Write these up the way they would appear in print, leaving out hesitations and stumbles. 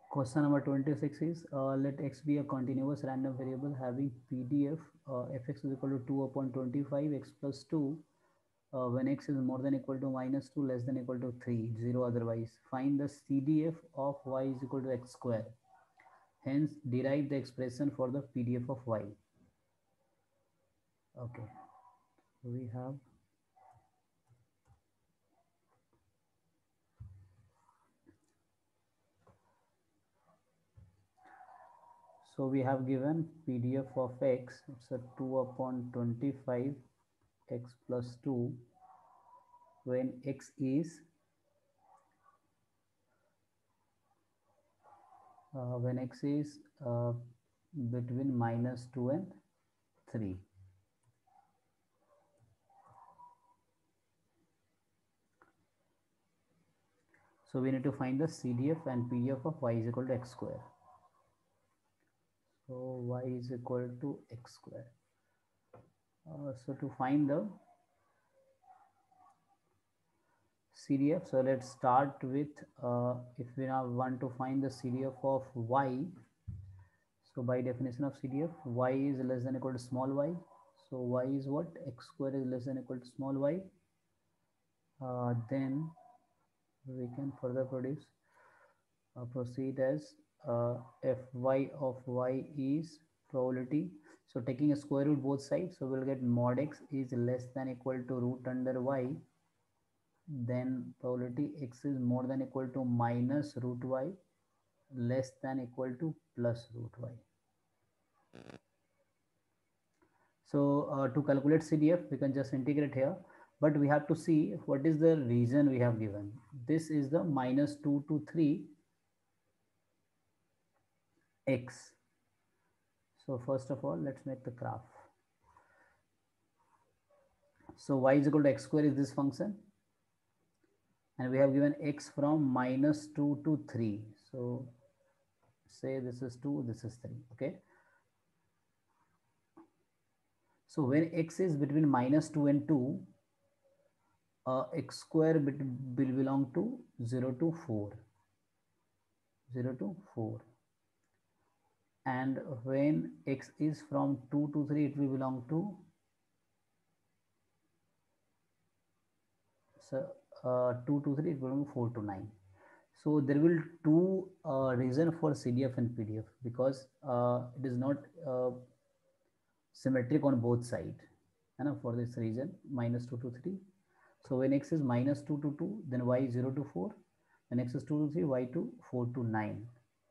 Question number 26 is let x be a continuous random variable having PDF fx is equal to 2 upon 25 x plus 2 when x is more than equal to minus 2 less than equal to 3 0 otherwise. Find the CDF of y is equal to x square. Hence derive the expression for the PDF of y. Okay, we have given PDF of x, it's a 2 upon 25 x plus 2 when x is uh, between minus 2 and 3. So we need to find the CDF and PDF of y is equal to x square. So y is equal to x square. So to find the CDF, so let's start with if we now want to find the CDF of y. So by definition of CDF, y is less than equal to small y. So y is what? X square is less than equal to small y. Then we can further proceed as fy of y is probability. So taking a square root both sides, so we'll get mod x is less than equal to root under y. Then probability x is more than equal to minus root y less than equal to plus root y. So to calculate CDF, we can just integrate here, but we have to see what is the reason we have given. This is the minus 2 to 3 x. So first of all, let's make the graph. So y is equal to x square is this function, and we have given x from minus 2 to 3. So say this is 2, this is 3, okay. So when x is between minus 2 and 2, x square will belong to 0 to 4. 0 to 4. And when x is from 2 to 3, it will belong to so 2 to 3, it will belong to 4 to 9. So there will two reason for CDF and PDF because it is not symmetric on both sides. And for this reason, minus 2 to 3. So when x is minus 2 to 2, then y is 0 to 4. When x is 2 to 3, y to 4 to 9.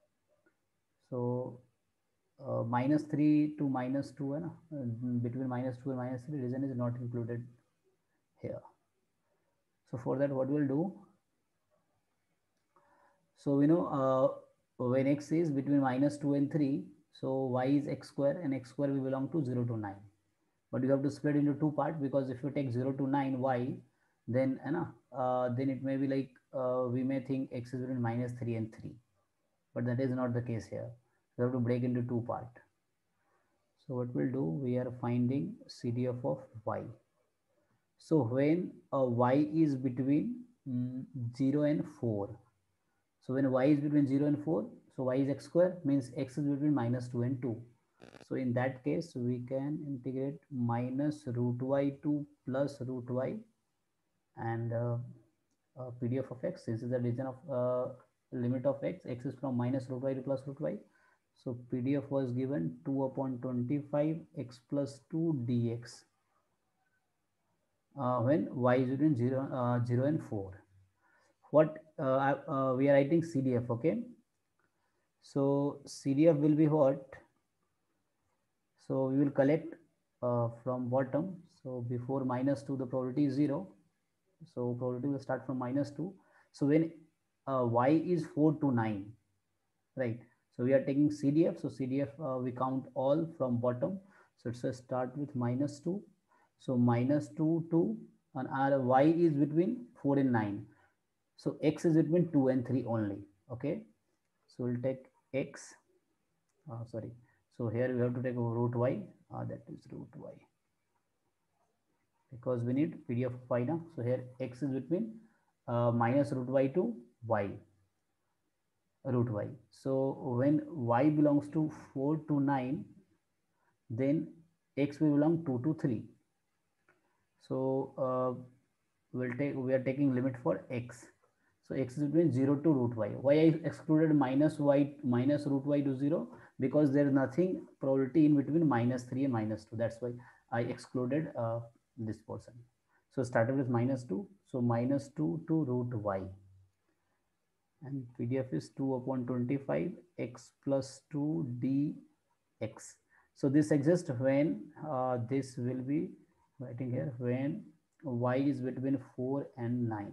So minus 3 to minus 2 and between minus 2 and minus 3 reason is not included here. So for that, what we'll do? So we know when x is between minus 2 and 3, so y is x square and x square will belong to 0 to 9. But you have to split into two parts because if you take 0 to 9 y, then then it may be like we may think x is between minus 3 and 3. But that is not the case here. We have to break into two parts. So what we'll do, we are finding CDF of y. So when y is between 0 and 4. So when y is between 0 and 4, so y is x square means x is between minus 2 and 2. So in that case, we can integrate minus root y to plus root y and PDF of x. This is the region of limit of x. X is from minus root y to plus root y. So PDF was given 2 upon 25 x plus 2 dx when y is between 0 and 4. What we are writing CDF, okay? So CDF will be what? So we will collect from bottom. So before minus 2, the probability is 0. So probability will start from minus 2. So when y is 4 to 9, right? So we are taking CDF. So CDF we count all from bottom. So it's a start with minus 2. So minus 2 to and our y is between 4 and 9. So x is between 2 and 3 only. Okay. So we'll take x. Sorry. So here we have to take root y. That is root y. Because we need PDF of y now. So here x is between minus root y to y. root y. So when y belongs to 4 to 9, then x will belong 2 to 3. So we are taking limit for x. So x is between 0 to root y. Why I excluded minus root y to 0? Because there is nothing probability in between minus 3 and minus 2. That's why I excluded this portion. So started with minus 2. So minus 2 to root y. And PDF is 2 upon 25 x plus 2 dx. So this exists when this will be writing here when y is between 4 and 9.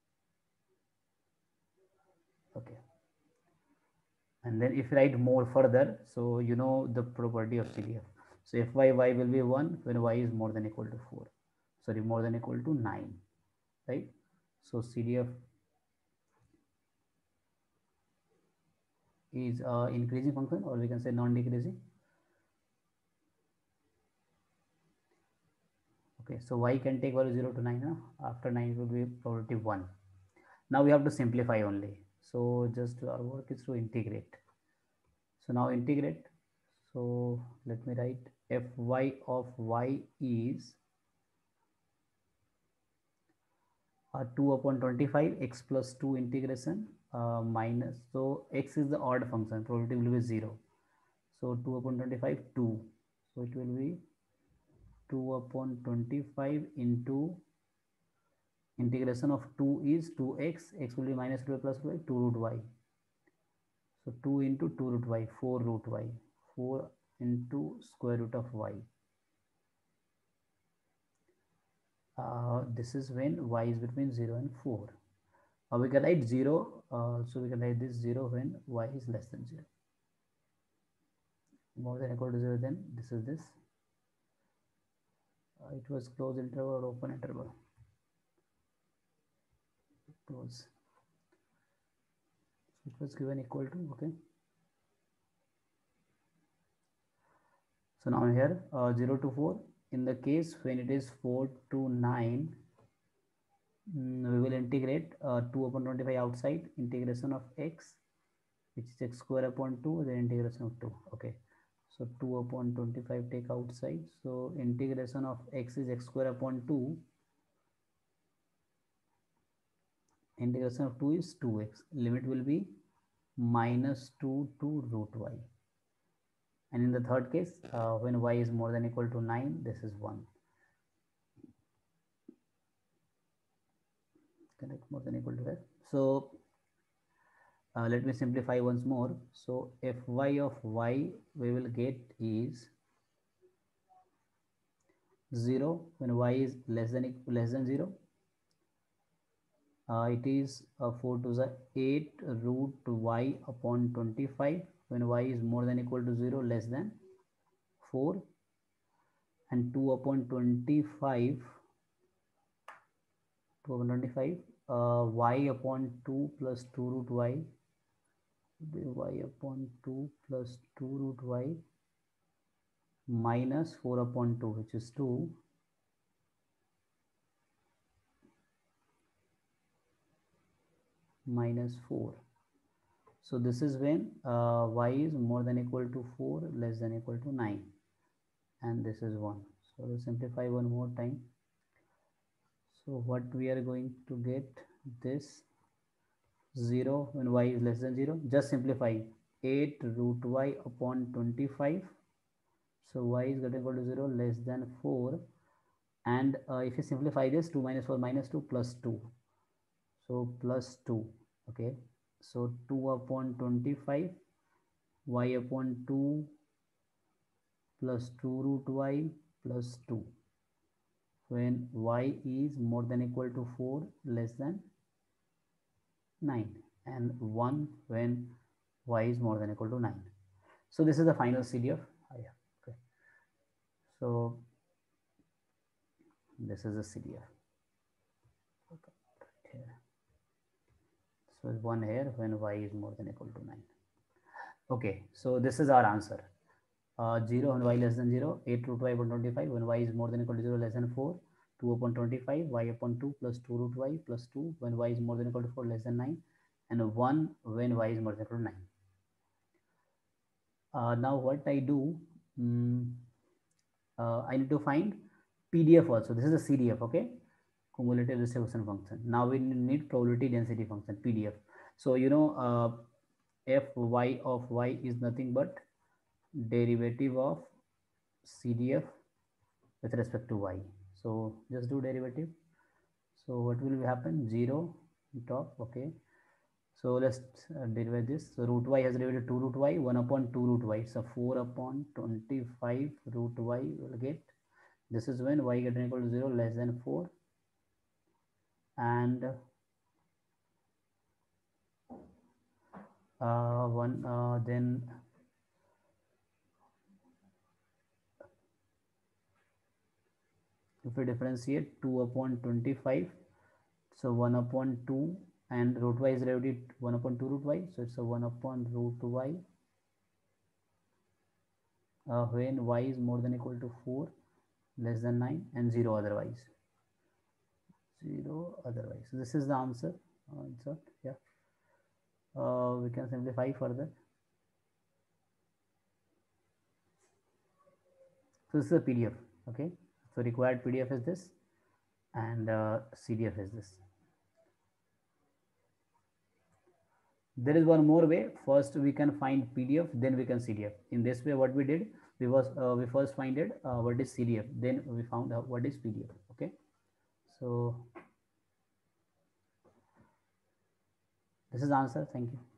Okay. And then if you write more further, so you know the property of CDF. So if y will be 1 when y is more than equal to 4. Sorry, more than equal to 9. Right? So CDF is increasing function, or we can say non-decreasing. Okay, so y can take value 0 to 9. After 9 it will be probability 1. Now we have to simplify only. So just our work is to integrate. So now integrate. So let me write fy of y is 2 upon 25 x plus 2 integration minus. So x is the odd function, probability will be 0. So 2 upon 25 2. So it will be 2 upon 25 into integration of 2 is 2x, x will be minus root y plus y, 2 root y. So 2 into 2 root y, 4 root y, 4 into square root of y. This is when y is between 0 and 4. We can write 0, so we can write this 0 when y is less than 0. More than equal to 0, then this is this. It was closed interval or open interval? Close. It was given equal to, okay. So now here 0 to 4. In the case when it is 4 to 9, we will integrate 2 upon 25 outside, integration of x, which is x square upon 2, then integration of 2. Okay, so 2 upon 25 take outside, so integration of x is x square upon 2, integration of 2 is 2x, limit will be minus 2 to root y. And in the third case, when y is more than equal to 9, this is 1. Correct, more than equal to that. So let me simplify once more. So fy of y we will get is 0 when y is less than 0. It is 4 to the 8 root y upon 25 when y is more than equal to 0, less than 4, and 2 upon 25 y upon 2 plus 2 root y, y upon 2 plus 2 root y minus 4 upon 2, which is 2, minus 4. So this is when y is more than equal to 4, less than equal to 9, and this is 1. So we'll simplify one more time. So what we are going to get, this 0 when y is less than 0, just simplify 8 root y upon 25. So y is getting equal to 0, less than 4, and if you simplify this, 2 minus 4 minus 2 plus 2, so plus 2. Okay, so 2 upon 25 y upon 2 plus 2 root y plus 2 when y is more than equal to 4, less than 9, and 1 when y is more than equal to 9. So this is the final CDF. Yeah. Okay, so this is the CDF. Okay. Here. So 1 here when y is more than equal to 9. Okay, so this is our answer. 0 when y less than 0, 8 root y upon 25 when y is more than equal to 0, less than 4, 2 upon 25 y upon 2 plus 2 root y plus 2 when y is more than equal to 4, less than 9, and 1 when y is more than equal to 9. Now what I do, I need to find PDF also. This is a CDF, okay? Cumulative distribution function. Now we need probability density function, PDF. So you know, fy of y is nothing but derivative of CDF with respect to y. So just do derivative. So what will happen? 0 top, okay. So let's derive this. So root y has derivative 2 root y, 1 upon 2 root y. So 4 upon 25 root y will get. This is when y greater than equal to 0, less than 4. And then if we differentiate 2 upon 25, so 1 upon 2, and root y is derivative 1 upon 2 root y, so it's a 1 upon root y when y is more than equal to 4, less than 9, and 0 otherwise. 0 otherwise. So this is the answer. Yeah. We can simplify further. So this is a PDF, okay? So required PDF is this, and CDF is this. There is one more way. First we can find PDF, then we can CDF. In this way, what we did, we first find it what is CDF, then we found out what is PDF. Okay, so this is the answer. Thank you.